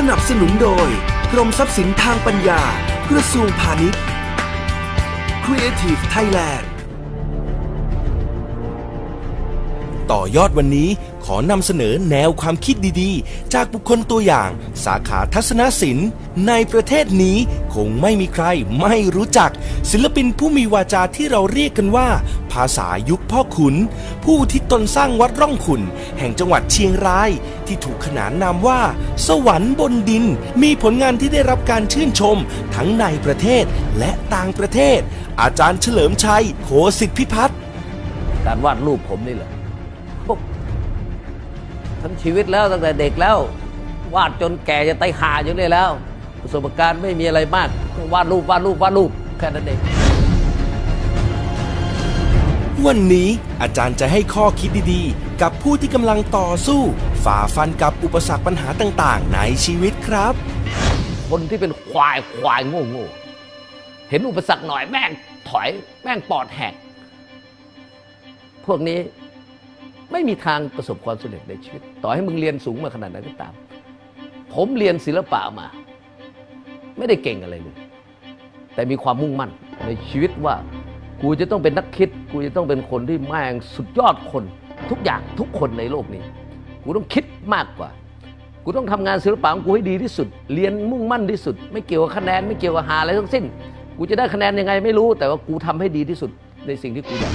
นับสนุนโดยกรมทรัพย์สินทางปัญญากระทรวงพาณิชย์ Creative Thailand ต่อยอดวันนี้ขอนำเสนอแนวความคิดดีๆจากบุคคลตัวอย่างสาขาทัศนศิลป์ในประเทศนี้คงไม่มีใครไม่รู้จักศิลปินผู้มีวาจาที่เราเรียกกันว่าภาษายุคพ่อขุนผู้ที่ตนสร้างวัดร่องขุ่นแห่งจังหวัดเชียงรายที่ถูกขนานนามว่าสวรรค์บนดินมีผลงานที่ได้รับการชื่นชมทั้งในประเทศและต่างประเทศอาจารย์เฉลิมชัยโคสิทธิพิพัฒน์การวาดรูปผมนี่แหละทั้งชีวิตแล้วตั้งแต่เด็กแล้ววาดจนแก่จะตายห่าอยู่เลยแล้วประสบการณ์ไม่มีอะไรมากวาดรูปแค่นั้นเองวันนี้อาจารย์จะให้ข้อคิดดีๆกับผู้ที่กำลังต่อสู้ฝ่าฟันกับอุปสรรคปัญหาต่างๆในชีวิตครับคนที่เป็นควายโง่เห็นอุปสรรคหน่อยแม่งถอยแม่งปอดแหกพวกนี้ไม่มีทางประสบความสำเร็จในชีวิตต่อให้มึงเรียนสูงมาขนาดไหนก็ตามผมเรียนศิลปะมาไม่ได้เก่งอะไรเลยแต่มีความมุ่งมั่นในชีวิตว่ากูจะต้องเป็นนักคิดกูจะต้องเป็นคนที่แม่งสุดยอดคนทุกอย่างทุกคนในโลกนี้กูต้องคิดมากกว่ากูต้องทำงานศิลปะของกูให้ดีที่สุดเรียนมุ่งมั่นที่สุดไม่เกี่ยวกับคะแนนไม่เกี่ยวกับหาอะไรทั้งสิ้นกูจะได้คะแนนยังไงไม่รู้แต่ว่ากูทำให้ดีที่สุดในสิ่งที่กูอยาก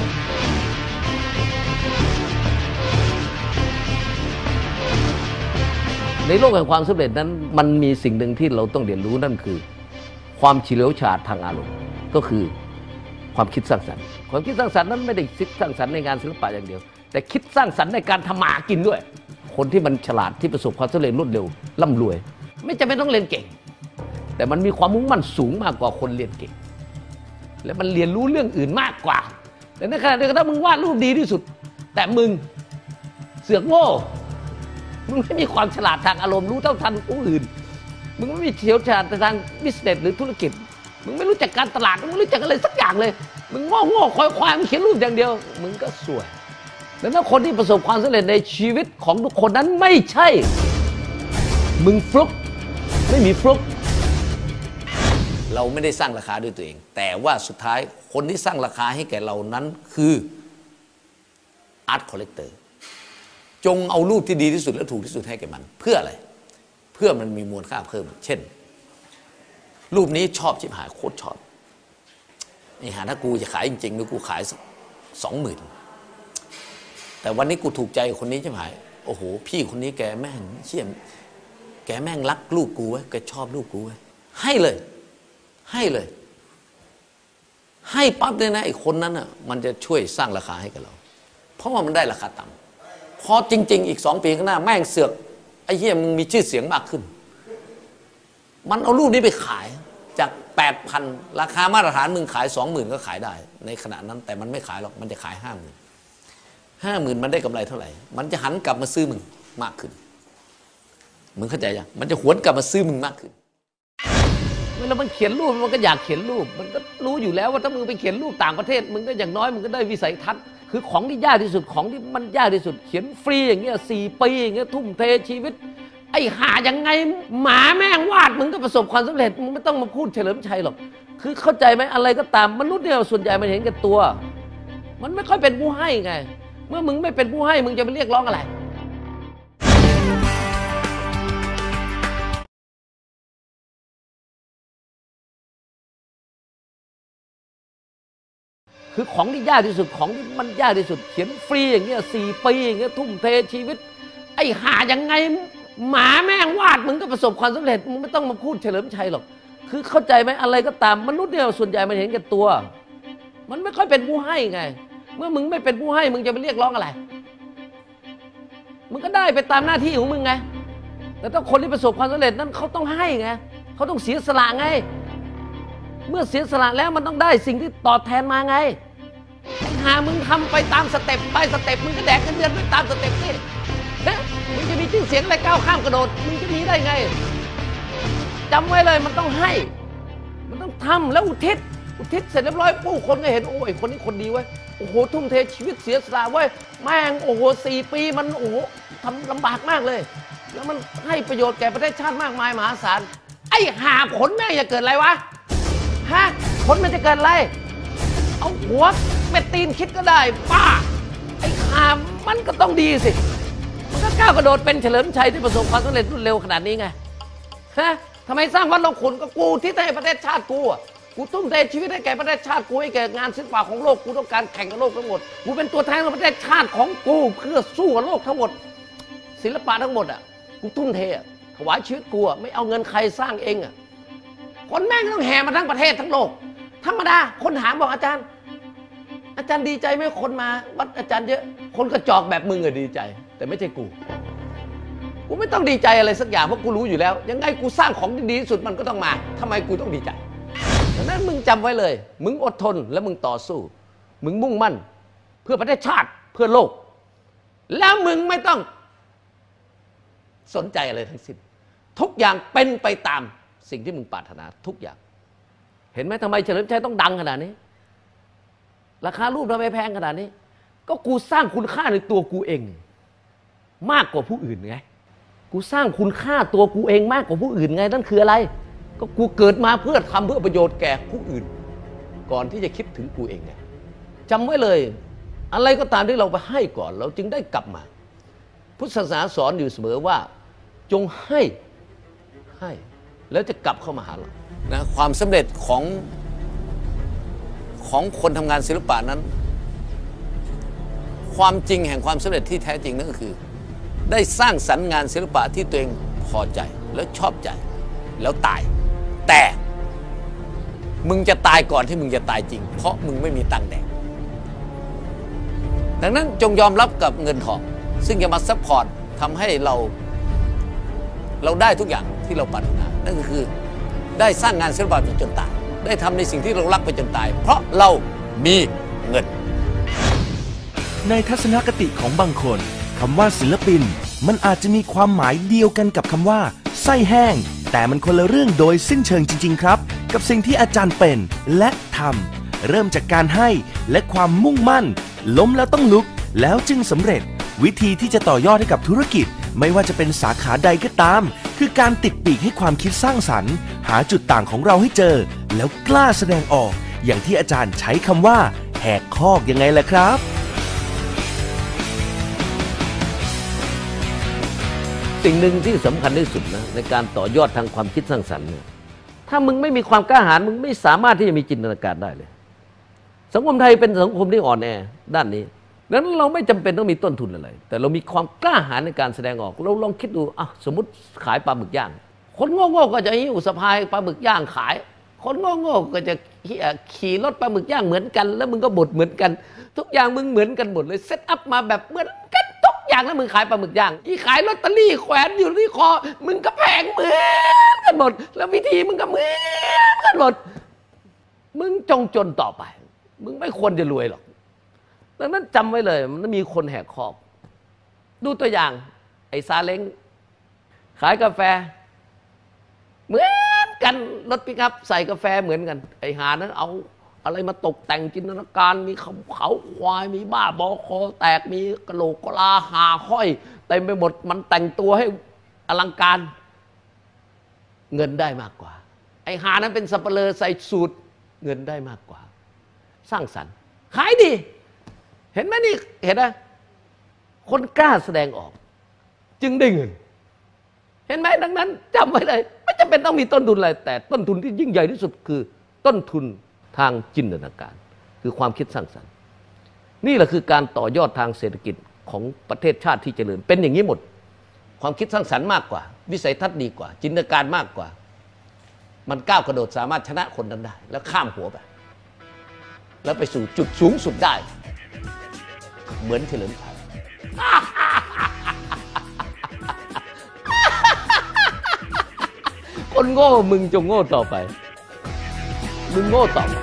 ในโลกแห่งความสำเร็จนั้นมันมีสิ่งหนึ่งที่เราต้องเรียนรู้นั่นคือความเฉลียวฉลาดทางอารมณ์ก็คือความคิดสร้างสรรค์ความคิดสร้างสรรค์นั้นไม่ได้คิดสร้างสรรค์ในงานศิลปะอย่างเดียวแต่คิดสร้างสรรค์ในการทำมาหากินด้วยคนที่มันฉลาดที่ประสบความสำเร็จรวดเร็วร่ำรวยไม่จำเป็นต้องเรียนเก่งแต่มันมีความมุ่งมั่นสูงมากกว่าคนเรียนเก่งและมันเรียนรู้เรื่องอื่นมากกว่าแต่ในขณะเดียวกันถ้ามึงวาดรูปดีที่สุดแต่มึงเสือกโง่มึงไม่มีความฉลาดทางอารมณ์รู้เท่าทันผู้อื่นมึงไม่มีเฉียวชาญทางบิสเนสหรือธุรกิจมึงไม่รู้จักการตลาดมึงไม่รู้จักอะไรสักอย่างเลยมึงโง่ควายมึงเขียนรูปอย่างเดียวมึงก็สวยดังนั้นคนที่ประสบความสำเร็จในชีวิตของทุกคนนั้นไม่ใช่มึงฟลุกไม่มีฟลุกเราไม่ได้สร้างราคาด้วยตัวเองแต่ว่าสุดท้ายคนที่สร้างราคาให้แก่เรานั้นคืออาร์ตคอลเลกเตอร์จงเอารูปที่ดีที่สุดและถูกที่สุดให้แก่มันเพื่ออะไรเพื่อมันมีมูลค่าเพิ่มเช่นรูปนี้ชอบชิบหายโคตรชอบนี่หาถ้ากูจะขายจริงๆหรือกูขาย20,000แต่วันนี้กูถูกใจคนนี้ชิบหายโอ้โหพี่คนนี้แกแม่งเชี่ยแกแม่งรักลูกกูไว้แกชอบลูกกูไว้ให้เลยให้ปั๊บเลยนะไอ้คนนั้นอ่ะมันจะช่วยสร้างราคาให้กับเราเพราะว่ามันได้ราคาต่ำพอจริงๆอีก2 ปีข้างหน้าแม่งเสือกไอ้เหี้ยมึงมีชื่อเสียงมากขึ้นมันเอารูปนี้ไปขายจาก 8,000 ราคามาตรฐานมึงขาย 20,000 ก็ขายได้ในขณะนั้นแต่มันไม่ขายหรอกมันจะขาย 50,000 มันได้กำไรเท่าไหร่มันจะหันกลับมาซื้อมึงมากขึ้นมึงเข้าใจยังมันจะหวนกลับมาซื้อมึงมากขึ้นเวลามันเขียนรูปมันก็อยากเขียนรูปมันก็รู้อยู่แล้วว่าถ้ามึงไปเขียนรูปต่างประเทศมึงก็อย่างน้อยมึงก็ได้วิสัยทัศน์คือของที่ยากที่สุดของที่มันยากที่สุดเขียนฟรีอย่างเงี้ย4 ปีอย่างเงี้ยทุ่มเทชีวิตไอ้หายังไงหมาแม่งวาดมึงก็ประสบความสำเร็จมึงไม่ต้องมาพูดเฉลิมชัยหรอกคือเข้าใจไหมอะไรก็ตามมนุษย์เนี่ยส่วนใหญ่มันเห็นแก่ตัวมันไม่ค่อยเป็นผู้ให้ไงเมื่อมึงไม่เป็นผู้ให้มึงจะไปเรียกร้องอะไรคือของที่ยากที่สุดของที่มันยากที่สุดเขียนฟรีอย่างเงี้ย4 ปีอย่างเงี้ยทุ่มเทชีวิตไอ้หายังไงหมาแม่งวาดมึงก็ประสบความสำเร็จมึงไม่ต้องมาพูดเฉลิมชัยหรอกคือเข้าใจไหมอะไรก็ตามมนุษย์เนี่ยส่วนใหญ่มันเห็นแก่ตัวมันไม่ค่อยเป็นผู้ให้ไงเมื่อมึงไม่เป็นผู้ให้มึงจะไปเรียกร้องอะไรมึงก็ได้ไปตามหน้าที่ของมึงไงแต่ถ้าคนที่ประสบความสำเร็จนั้นเขาต้องให้ไงเขาต้องเสียสละไงเมื่อเสียสละแล้วมันต้องได้สิ่งที่ตอบแทนมาไงหามึงทำไปตามสเต็ปไปสเต็ปมึงก็แดกเงินเดือนไปตามสเต็ปสิมึงจะมีชื่อเสียงอะไรก้าวข้ามกระโดดมึงจะมีได้ไงจำไว้เลยมันต้องให้มันต้องทำแล้วอุทิศเสร็จเรียบร้อยผู้คนก็เห็นโอ้ยคนนี้คนดีไว้โอ้โหทุ่มเทชีวิตเสียสละไว้แม่งโอ้โห4 ปีมันโอ้โหทำลำบากมากเลยแล้วมันให้ประโยชน์แก่ประเทศชาติมากมายมหาศาลไอ้หาผลแม่งจะเกิดอะไรวะฮะผลมันจะเกิดอะไรเอาหัวเม็ดตีนคิดก็ได้ป้าไอ้หามันก็ต้องดีสิมันก็ก้าวกระโดดเป็นเฉลิมชัยที่ประสบความสำเร็จรวดเร็วขนาดนี้ไงฮะทำไมสร้างวัดหลวงขุนก็กูที่ให้ประเทศชาติกูอ่ะกูทุ่มเทชีวิตให้แก่ประเทศชาติกูให้แก่งานศิลปะของโลกกูต้องการแข่งกับโลกทั้งหมดกูเป็นตัวแทนของประเทศชาติของกูเพื่อสู้กับโลกทั้งหมดศิลปะทั้งหมดอ่ะกูทุ่มเทถวายชีวิตกูอ่ะไม่เอาเงินใครสร้างเองอ่ะคนแม่งต้องแห่มาทั้งประเทศทั้งโลกธรรมดาคนถามบอกอาจารย์ดีใจไหมคนมาวัดอาจารย์เยอะคนกระจอกแบบมึงอะดีใจแต่ไม่ใช่กูไม่ต้องดีใจอะไรสักอย่างเพราะกูรู้อยู่แล้วยังไงกูสร้างของดีที่สุดมันก็ต้องมาทำไมกูต้องดีใจดังนั้นมึงจำไว้เลยมึงอดทนและมึงต่อสู้มึงมุ่งมั่นเพื่อประเทศชาติเพื่อโลกแล้วมึงไม่ต้องสนใจอะไรทั้งสิ้นทุกอย่างเป็นไปตามสิ่งที่มึงปรารถนาทุกอย่างเห็นไหมทำไมเฉลิมชัยต้องดังขนาดนี้ราคารูปทำไมแพงขนาดนี้ก็กูสร้างคุณค่าในตัวกูเองมากกว่าผู้อื่นไงกูสร้างคุณค่าตัวกูเองมากกว่าผู้อื่นไงนั่นคืออะไรก็กูเกิดมาเพื่อทำเพื่อประโยชน์แก่ผู้อื่นก่อนที่จะคิดถึงกูเองไงจำไว้เลยอะไรก็ตามที่เราไปให้ก่อนเราจึงได้กลับมาพุทธศาสนาสอนอยู่เสมอว่าจงให้แล้วจะกลับเข้ามาหาเรานะความสำเร็จของคนทำงานศิลปะนั้นความจริงแห่งความสำเร็จที่แท้จริงนั่นก็คือได้สร้างสรรค์งานศิลปะที่ตัวเองพอใจแล้วชอบใจแล้วตายแต่มึงจะตายก่อนที่มึงจะตายจริงเพราะมึงไม่มีตังค์แดกดังนั้นจงยอมรับกับเงินทองซึ่งจะมาซัพพอร์ตทำให้เราได้ทุกอย่างที่เราปรารถนานั่นก็คือได้สร้างงานศิลปะจนตายได้ทำในสิ่งที่เรารักไปจนตายเพราะเรามีเงินในทัศนคติของบางคนคำว่าศิลปินมันอาจจะมีความหมายเดียวกันกับคำว่าไส้แห้งแต่มันคนละเรื่องโดยสิ้นเชิงจริงๆครับกับสิ่งที่อาจารย์เป็นและทำเริ่มจากการให้และความมุ่งมั่นล้มแล้วต้องลุกแล้วจึงสำเร็จวิธีที่จะต่อยอดให้กับธุรกิจไม่ว่าจะเป็นสาขาใดก็ตามคือการติดปีกให้ความคิดสร้างสรรค์หาจุดต่างของเราให้เจอแล้วกล้าแสดงออกอย่างที่อาจารย์ใช้คำว่าแหกคอกยังไงล่ะครับสิ่งหนึ่งที่สำคัญที่สุดนะในการต่อยอดทางความคิดสร้างสรรค์เนี่ยถ้ามึงไม่มีความกล้าหาญมึงไม่สามารถที่จะมีจินตนาการได้เลยสังคมไทยเป็นสังคมที่อ่อนแอด้านนี้ดังนั้นเราไม่จำเป็นต้องมีต้นทุนอะไรแต่เรามีความกล้าหาญในการแสดงออกเราลองคิดดูสมมติขายปลาหมึกย่างคนโง่ๆก็จะหิ้วสะพายปลาหมึกย่างขายคนโง่ๆก็จะขี่รถปลาหมึกย่างเหมือนกันแล้วมึงก็บดเหมือนกันทุกอย่างมึงเหมือนกันหมดเลยเซตอัพมาแบบเหมือนกันทุกอย่างแล้วมึงขายปลาหมึกย่างขายลอตเตอรี่แขวนอยู่ที่คอมึงก็แพงเหมือนกันหมดแล้ววิธีมึงก็เหมือนกันหมดมึงจงจนต่อไปมึงไม่ควรจะรวยหรอกดังนั้นจำไว้เลยมันมีคนแหกคอกดูตัวอย่างไอ้ซาเล้งขายกาแฟเหมือนกันรถปิกอัพใส่กาแฟเหมือนกันไอ้หานั้นเอาอะไรมาตกแต่งจินตนาการมีเขาควายมีบ้าบอคอแตกมีกระโหลกกะลาหาห้อยเต็มไปหมดมันแต่งตัวให้อลังการเงินได้มากกว่าไอ้หานั้นเป็นสับเปลือใส่สูทเงินได้มากกว่าสร้างสรรค์ขายดีเห็นไหมนี่เห็นไหมคนกล้าแสดงออกจึงได้เงินเห็นไหมดังนั้นจำไว้เลยไม่จำเป็นต้องมีต้นทุนอะไรแต่ต้นทุนที่ยิ่งใหญ่ที่สุดคือต้นทุนทางจินตนาการคือความคิดสร้างสรรค์นี่แหละคือการต่อยอดทางเศรษฐกิจของประเทศชาติที่เจริญเป็นอย่างนี้หมดความคิดสร้างสรรค์มากกว่าวิสัยทัศน์ดีกว่าจินตนาการมากกว่ามันก้าวกระโดดสามารถชนะคนนั้นได้แล้วข้ามหัวไปแล้วไปสู่จุดสูงสุดได้เหมือนเฉลิมชัยคนโง่มึงจงโง่ต่อไปมึงโง่ต่อไป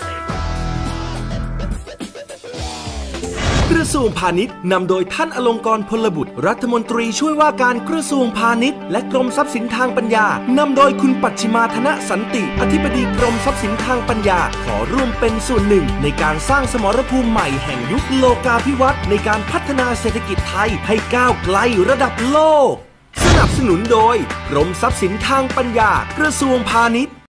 กระทรวงพาณิชย์นำโดยท่านอลงกรณ์พลบุตรรัฐมนตรีช่วยว่าการกระทรวงพาณิชย์และกรมทรัพย์สินทางปัญญานำโดยคุณปัชชิมาธนสันติอธิบดีกรมทรัพย์สินทางปัญญาขอร่วมเป็นส่วนหนึ่งในการสร้างสมรภูมิใหม่แห่งยุคโลกาภิวัตน์ในการพัฒนาเศรษฐกิจไทยให้ก้าวไกลระดับโลกนับสนุนโดยกรมทรัพย์สินทางปัญญากระทรวงพาณิชย์